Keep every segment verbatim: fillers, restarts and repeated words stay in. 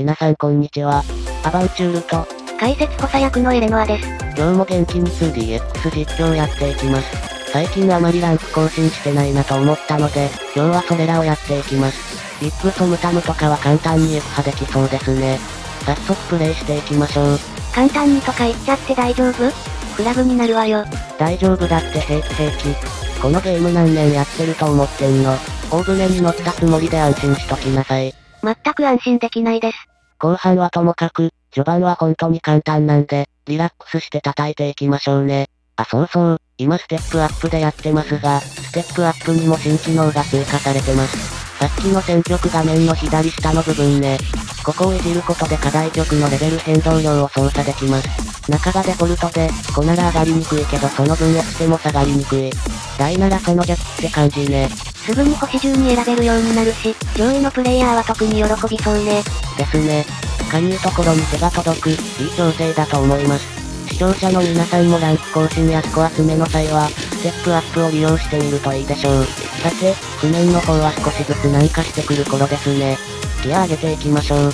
皆さんこんにちは。アバンチュールと、 解説補佐役のエレノアです。 今日も元気に ツーディーエックス 実況やっていきます。最近あまりランク更新してないなと思ったので、今日はそれらをやっていきます。ビッグソムタムとかは簡単に F 派できそうですね。早速プレイしていきましょう。 簡単にとか言っちゃって大丈夫？クラブになるわよ。 大丈夫だって平気平気。このゲーム何年やってると思ってんの？大船に乗ったつもりで安心しときなさい。 全く安心できないです。 後半はともかく、序盤は本当に簡単なんで、リラックスして叩いていきましょうね。あ、そうそう、今ステップアップでやってますが、ステップアップにも新機能が追加されてます。さっきの選曲画面の左下の部分ね。ここをいじることで課題曲のレベル変動量を操作できます。中がデフォルトで、ごなら上がりにくいけどその分落ちても下がりにくい。大ならその逆って感じね。 すぐに星じゅうに選べるようになるし、上位のプレイヤーは特に喜びそうね。 ですね。かゆいところに手が届く、いい調整だと思います。視聴者の皆さんもランク更新やスコア詰めの際は、ステップアップを利用してみるといいでしょう。さて、譜面の方は少しずつ軟化してくる頃ですね。ギア上げていきましょう。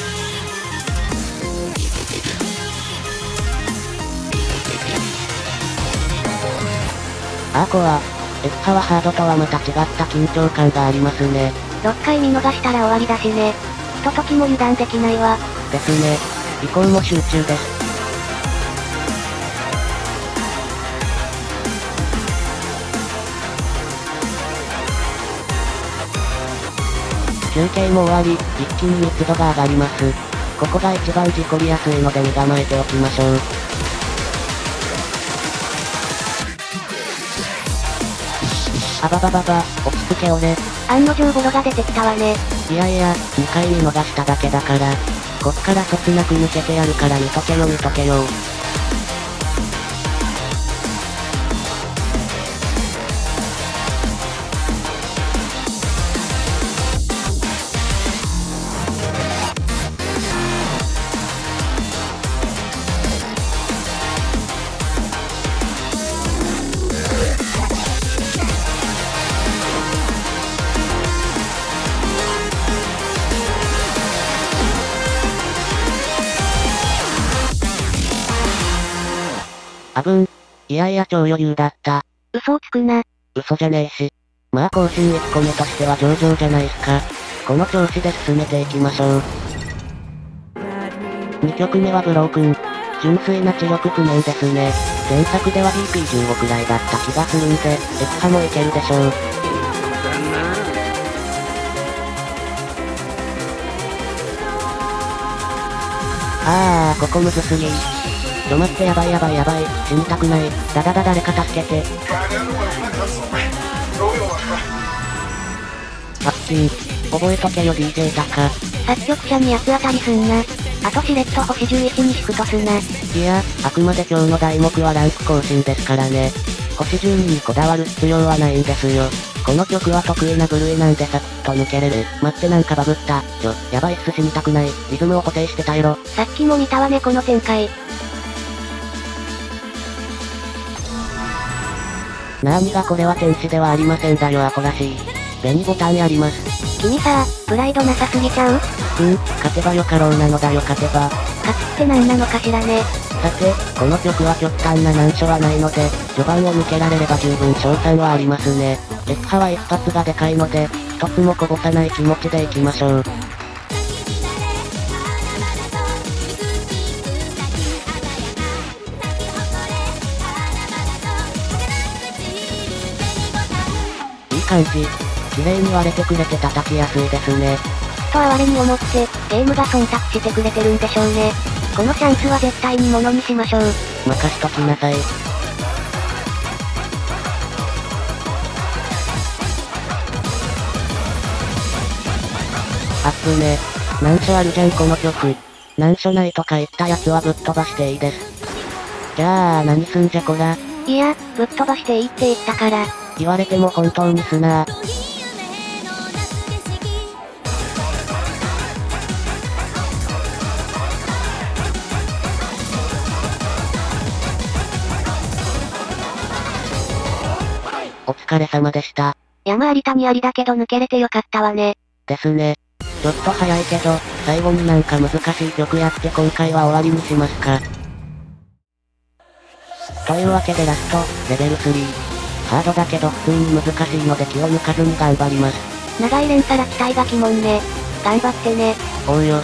アーコア、F 派はハードとはまた違った緊張感がありますね。 ろっかい見逃したら終わりだしね。ひとときも油断できないわ。 ですね。移行も集中です。休憩も終わり、一気に密度が上がります。ここが一番事故りやすいので身構えておきましょう。あばばばば、落ち着け俺。 案の定ボロが出てきたわね。 いやいや、にかい見逃しただけだから。こっからそつなく抜けてやるから見とけよ見とけよ。あぶん。いやいや超余裕だった。 嘘をつくな。 嘘じゃねえし。まあ更新いっこめとしては上々じゃないっすか。この調子で進めていきましょう。にきょくめはブロークン。純粋な知力不明ですね。前作では ビーピーじゅうご くらいだった気がするんで、F 派もいけるでしょう。あー、ここむずすぎ。ちょ待ってやばいやばいやばい、死にたくない。だだだ誰か助けて。ハッピー。覚えとけよ ディージェー タカ。 作曲者に八つ当たりすんな。あとしれっと星じゅういちにシフトすな。 いや、あくまで今日の題目はランク更新ですからね。星じゅうににこだわる必要はないんですよ。この曲は得意な部類なんでサクッと抜けれる。待ってなんかバグった。ちょ、やばいっす死にたくない。リズムを固定して耐えろ。 さっきも見たわねこの展開。 なーにがこれは天使ではありませんだよアホらしい。紅ボタンやります。 君さプライドなさすぎちゃう？ うん、勝てばよかろうなのだよ勝てば。 勝つって何なのかしらね。 さて、この曲は極端な難所はないので、序盤を抜けられれば十分賞賛はありますね。F 派は一発がでかいので、一つもこぼさない気持ちでいきましょう。いい感じ。綺麗に割れてくれて叩きやすいですね。 と哀れに思って、ゲームが忖度してくれてるんでしょうね。このチャンスは絶対にものにしましょう。 任しときなさい。あっぶね。難所あるじゃんこの曲。難所ないとか言ったやつはぶっ飛ばしていいです。じゃあ何すんじゃこら。 いや、ぶっ飛ばしていいって言ったから。 言われても本当にすなー。お疲れ様でした。 山あり谷ありだけど抜けれてよかったわね。 ですね。ちょっと早いけど、 最後になんか難しい曲やって今回は終わりにしますか。というわけでラスト、レベルスリー。ハードだけど普通に難しいので気を抜かずに頑張ります。 長い連皿期待が鬼門ね。頑張ってね。 おうよ。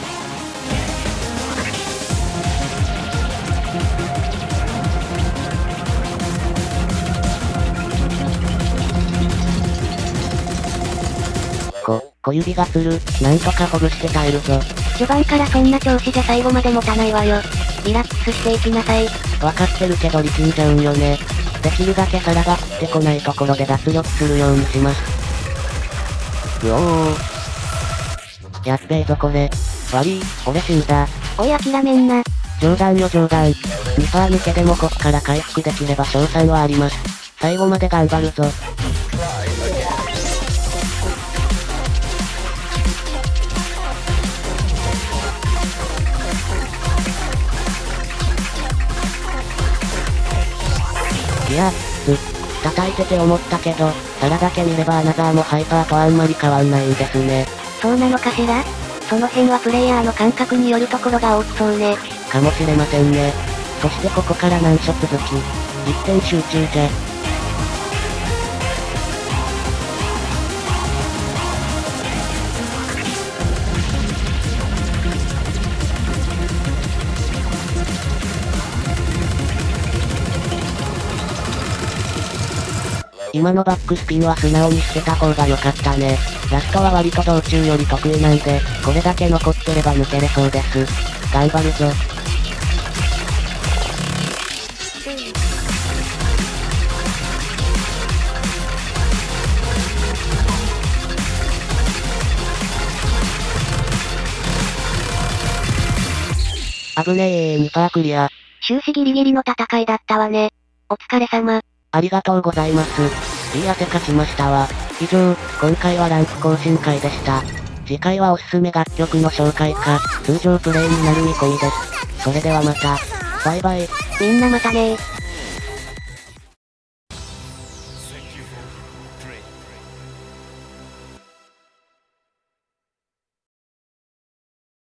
こ、小指がつる。なんとかほぐして耐えるぞ。 序盤からそんな調子じゃ最後まで持たないわよ。リラックスしていきなさい。 わかってるけど力んじゃうんよね。できるだけ皿が降ってこないところで脱力するようにします。うおー。やっべえぞこれ。悪い、俺死んだ。 おい諦めんな。 冗談よ冗談。にパーセント抜けでもこっから回復できれば賞賛はあります。最後まで頑張るぞ。いや、つ、叩いてて思ったけど、皿だけ見ればアナザーもハイパーとあんまり変わんないんですね。 そうなのかしら？その辺はプレイヤーの感覚によるところが大きそうね。 かもしれませんね。そしてここから難所続き。一点集中じゃ。今のバックスピンは素直に捨てた方が良かったね。ラストは割と道中より得意なんで、これだけ残ってれば抜けれそうです。頑張るぞ。危ねえ、にパーセントクリア。 終始ギリギリの戦いだったわね。お疲れ様。 ありがとうございます。いい汗かきましたわ。以上、今回はランク更新会でした。次回はおすすめ楽曲の紹介か、通常プレイになる見込みです。それではまた。バイバイ。 みんなまたねー。